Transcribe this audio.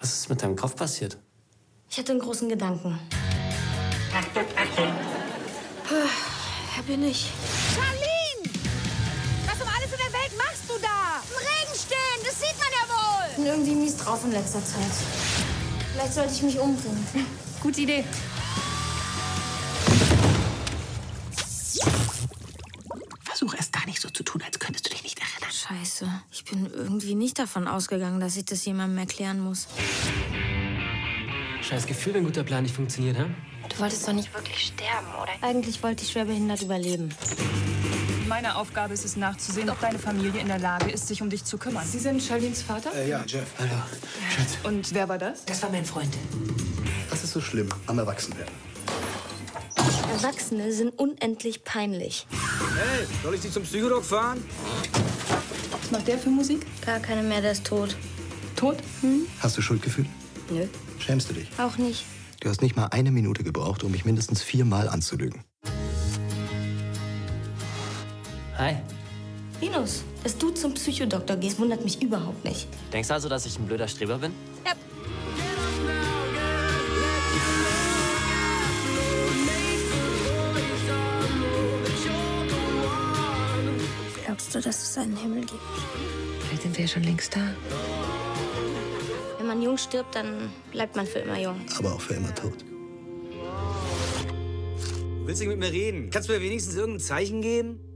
Was ist mit deinem Kopf passiert? Ich hatte einen großen Gedanken. Wer bin ich? Charlene! Was um alles in der Welt machst du da? Im Regen stehen, das sieht man ja wohl. Ich bin irgendwie mies drauf in letzter Zeit. Vielleicht sollte ich mich umbringen. Gute Idee. Versuch erst gar nicht so zu tun, als könntest du dich nicht erinnern. Scheiße. Ich bin irgendwie nicht davon ausgegangen, dass ich das jemandem erklären muss. Scheiß Gefühl, wenn ein guter Plan nicht funktioniert, hä? Du wolltest doch nicht wirklich sterben, oder? Eigentlich wollte ich schwerbehindert überleben. Meine Aufgabe ist es, nachzusehen, ob deine Familie in der Lage ist, sich um dich zu kümmern. Sie sind Charlenes Vater? Ja, Jeff. Hallo. Schatz. Und wer war das? Das war mein Freund. Was ist so schlimm am Erwachsenwerden? Erwachsene sind unendlich peinlich. Hey, soll ich dich zum Psycholog fahren? Was macht der für Musik? Gar keine mehr, der ist tot. Tot? Hast du Schuldgefühl? Nö. Schämst du dich? Auch nicht. Du hast nicht mal eine Minute gebraucht, um mich mindestens 4-mal anzulügen. Hi. Linus, dass du zum Psychodoktor gehst, wundert mich überhaupt nicht. Denkst du also, dass ich ein blöder Streber bin? Ja. Glaubst du, dass es einen Himmel gibt? Vielleicht sind wir ja schon längst da. Wenn man jung stirbt, dann bleibt man für immer jung. Aber auch für immer tot. Willst du nicht mit mir reden? Kannst du mir wenigstens irgendein Zeichen geben?